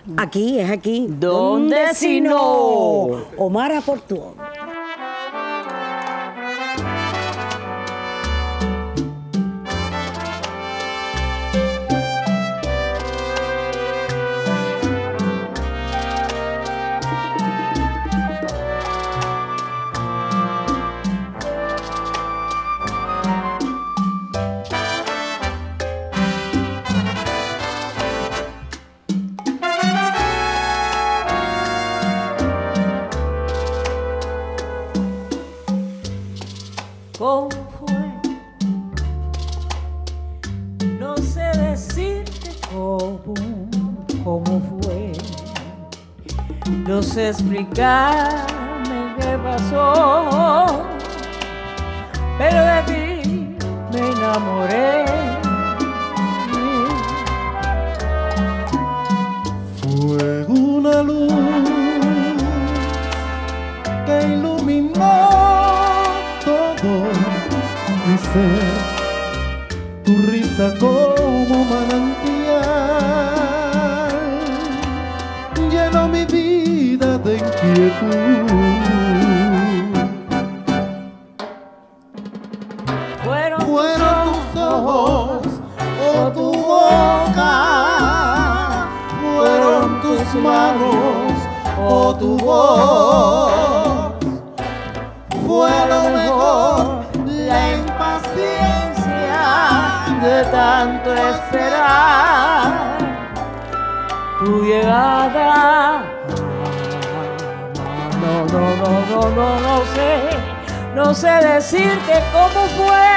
Aquí, es aquí. ¿Dónde si no? Omar Portuondo. ¿Cómo fue? No sé decirte cómo fue. No sé explicarme qué pasó, pero de ti me enamoré. Fue una luz que iluminó todo mi ser, tu risa como manantial llenó mi vida de inquietud. Fueron tus ojos o tu boca, fueron tus manos o tu voz. Fue lo mejor la impaciencia de tanto esperar tu llegada. No sé decirte cómo fue,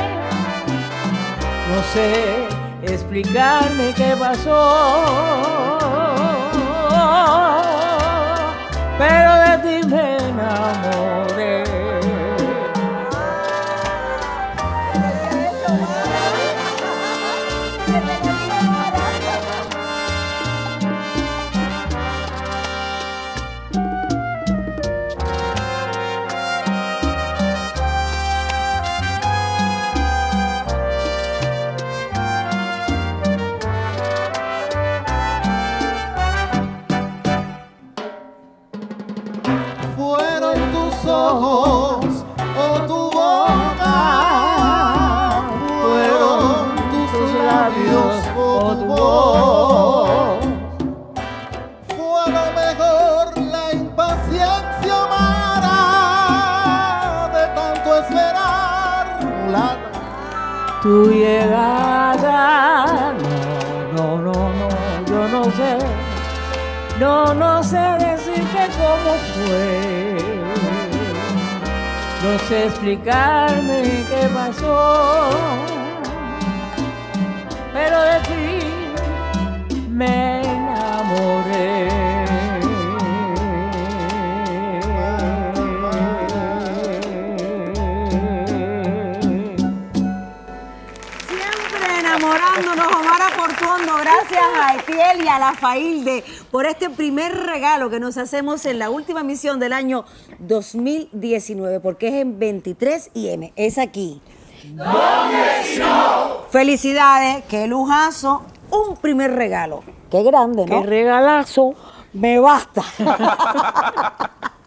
no sé explicarme qué pasó, pero de ti me enamoré. Fueron tus ojos o tu boca, fueron tus labios o tu voz. Fue lo mejor la impaciencia humana de tanto esperar tu llegada. No sé decirte cómo fue, no sé explicarme qué pasó, pero de ti me enamoré. Enamorándonos, Omar Portuondo, gracias a Etiel y a la Failde por este primer regalo que nos hacemos en la última emisión del año 2019, porque es en 23 y M, es aquí. ¿Dónde si no? Felicidades, qué lujazo, un primer regalo. Qué grande, ¿no? Qué regalazo. Me basta.